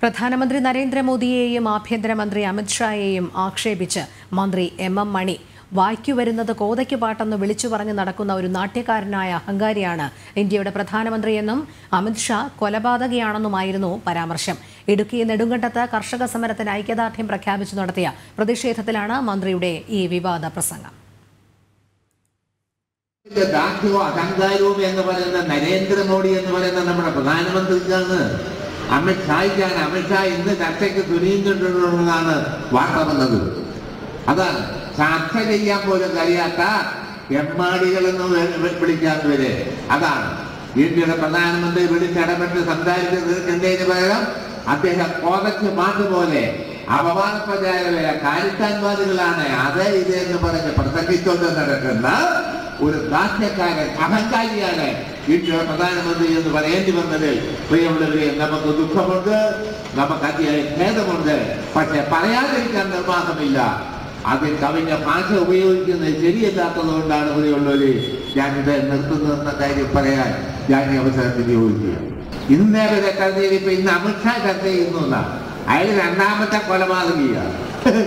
പ്രധാനമന്ത്രി നരേന്ദ്രമോദിയെയും ആഭ്യന്തരമന്ത്രി അമിത്ഷായെയും ആക്ഷേപിച്ച് മന്ത്രി എം മണി വായ്ക്കുവരുന്നത് കോതയ്ക്ക് പാട്ടെന്ന് വിളിച്ചു പറഞ്ഞ് നടക്കുന്ന ഒരു നാട്യക്കാരനായ അഹങ്കാരിയാണ് ഇന്ത്യയുടെ പ്രധാനമന്ത്രിയെന്നും അമിത്ഷാ കൊലപാതകയാണെന്നുമായിരുന്നു പരാമർശം. ഇടുക്കി നെടുങ്കണ്ടത്ത് കർഷക സമരത്തിന് ഐക്യദാർഢ്യം പ്രഖ്യാപിച്ചു നടത്തിയ പ്രതിഷേധത്തിലാണ് മന്ത്രിയുടെ ഈ വിവാദ പ്രസംഗം. അഹങ്കാരവും എന്ന് പറയുന്ന നരേന്ദ്രമോദി എന്ന് പറയുന്ന നമ്മുടെ പ്രധാനമന്ത്രിക്കാണ്, അമിത്ഷായ്ക്കാണ്. അമിത്ഷാ ഇന്ന് ചർച്ചയ്ക്ക് തുനിയുന്നുണ്ടെന്നുള്ളതാണ് വാർത്ത വന്നത്. അതാണ് ചർച്ച ചെയ്യാൻ പോലും കഴിയാത്ത എമ്മാടികളെന്ന് വിളിക്കാത്തവര്. അതാണ് ഇന്ത്യയുടെ പ്രധാനമന്ത്രി വിളിച്ചിടപെട്ട് സംസാരിച്ച് തീർക്കുന്നതിന് പകരം അദ്ദേഹം കോതയ്ക്ക് പാട്ടുപോലെ അപവാദപ്രചാരകരെ കാര്യസ്ഥാൻവാദികളാണ് അത് ഇത് എന്ന് പറഞ്ഞ് പ്രസംഗിച്ചുകൊണ്ട് നടക്കുന്ന ഒരു ദാസ്യക്കാരൻ, അഹങ്കാരിയാണ് ഇന്ത്യയുടെ പ്രധാനമന്ത്രി എന്ന് പറയേണ്ടി വന്നതിൽ പ്രിയമുള്ളവരെ നമുക്ക് ദുഃഖമുണ്ട്, നമുക്ക് അതിയായ ഖേദമുണ്ട്. പക്ഷെ പറയാതിരിക്കാൻ നിർവാഹമില്ല. അതിൽ കവിഞ്ഞ ഭാഷ ഉപയോഗിക്കുന്നത് ശരിയല്ലാത്തത് കൊണ്ടാണ് പ്രിയമുള്ളവര് ഞാനിത് നിർത്തുന്നതെന്ന കാര്യം പറയാൻ ഞാൻ ഈ അവസരത്തിൽ ഉപയോഗിക്കുക. ഇന്നേ വരെ ചർച്ചയിൽ ഇപ്പൊ ഇന്ന് അമിത്ഷാ ചർച്ച ചെയ്യുന്നു എന്നാണ്. അയാൾ രണ്ടാമത്തെ കൊലപാതകിയാണ്.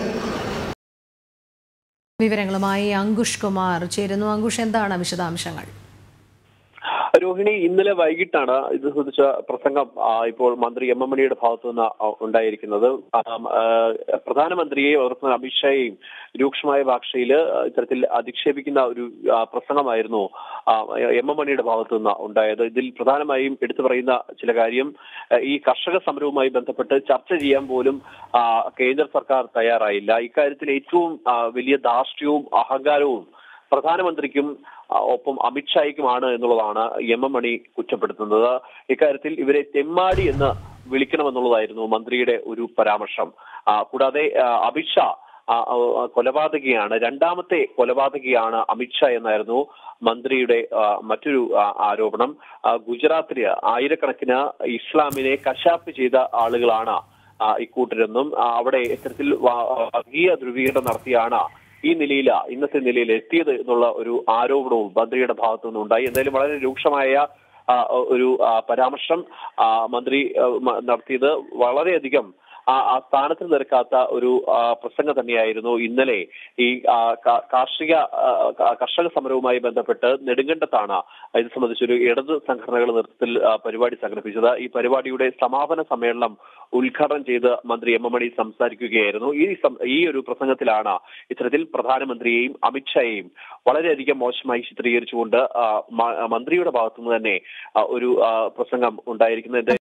വിവരങ്ങളുമായി അങ്കുഷ് കുമാർ ചേരുന്നു. അങ്കുഷ്, എന്താണ് വിശദാംശങ്ങൾ? രോഹിണി, ഇന്നലെ വൈകിട്ടാണ് ഇത് സംബന്ധിച്ച പ്രസംഗം ഇപ്പോൾ മന്ത്രി എം മണിയുടെ ഭാഗത്തു നിന്ന് ഉണ്ടായിരിക്കുന്നത്. പ്രധാനമന്ത്രിയെയും അതോടൊപ്പം അമിത്ഷായെയും രൂക്ഷമായ ഭാഷയിൽ ഇത്തരത്തിൽ അധിക്ഷേപിക്കുന്ന ഒരു പ്രസംഗമായിരുന്നു എം മണിയുടെ ഭാഗത്തു നിന്ന് ഉണ്ടായത്. ഇതിൽ പ്രധാനമായും എടുത്തു പറയുന്ന ചില കാര്യം, ഈ കർഷക സമരവുമായി ബന്ധപ്പെട്ട് ചർച്ച ചെയ്യാൻ പോലും കേന്ദ്ര സർക്കാർ തയ്യാറായില്ല. ഇക്കാര്യത്തിൽ ഏറ്റവും വലിയ ധാർഷ്ട്യവും അഹങ്കാരവും പ്രധാനമന്ത്രിക്കും ഒപ്പം അമിത്ഷായ്ക്കുമാണ് എന്നുള്ളതാണ് എം മണി കുറ്റപ്പെടുത്തുന്നത്. ഇക്കാര്യത്തിൽ ഇവരെ തെമ്മാടി എന്ന് വിളിക്കണമെന്നുള്ളതായിരുന്നു മന്ത്രിയുടെ ഒരു പരാമർശം. കൂടാതെ അമിത്ഷാ കൊലപാതകിയാണ്, രണ്ടാമത്തെ കൊലപാതകിയാണ് അമിത്ഷാ എന്നായിരുന്നു മന്ത്രിയുടെ മറ്റൊരു ആരോപണം. ഗുജറാത്തില് ആയിരക്കണക്കിന് ഇസ്ലാമിനെ കശാപ്പ് ചെയ്ത ആളുകളാണ് ഇക്കൂട്ടരെന്നും അവിടെ ഇത്തരത്തിൽ വർഗീയ ധ്രുവീകരണം നടത്തിയാണ് ഇന്നത്തെ നിലയിൽ എത്തിയത് എന്നുള്ള ഒരു ആരോപണവും മന്ത്രിയുടെ ഭാഗത്തു നിന്നുണ്ടായി. എന്തായാലും വളരെ രൂക്ഷമായ ഒരു പരാമർശം മന്ത്രി നടത്തിയത് വളരെയധികം ആ സ്ഥാനത്ത് നിൽക്കാത്ത ഒരു പ്രസംഗം തന്നെയായിരുന്നു ഇന്നലെ ഈ കർഷക സമരവുമായി ബന്ധപ്പെട്ട് നെടുങ്കണ്ടത്താണ് ഇത് സംബന്ധിച്ചൊരു ഇടത് സംഘടനകളുടെ നേതൃത്വത്തിൽ പരിപാടി സംഘടിപ്പിച്ചത്. ഈ പരിപാടിയുടെ സമാപന സമ്മേളനം ഉദ്ഘാടനം ചെയ്ത് മന്ത്രി എം മണി സംസാരിക്കുകയായിരുന്നു. ഈ ഒരു പ്രസംഗത്തിലാണ് ഇത്തരത്തിൽ പ്രധാനമന്ത്രിയെയും അമിത്ഷായെയും വളരെയധികം മോശമായി ചിത്രീകരിച്ചുകൊണ്ട് മന്ത്രിയുടെ ഭാഗത്തുനിന്ന് തന്നെ ഒരു പ്രസംഗം ഉണ്ടായിരിക്കുന്നത്.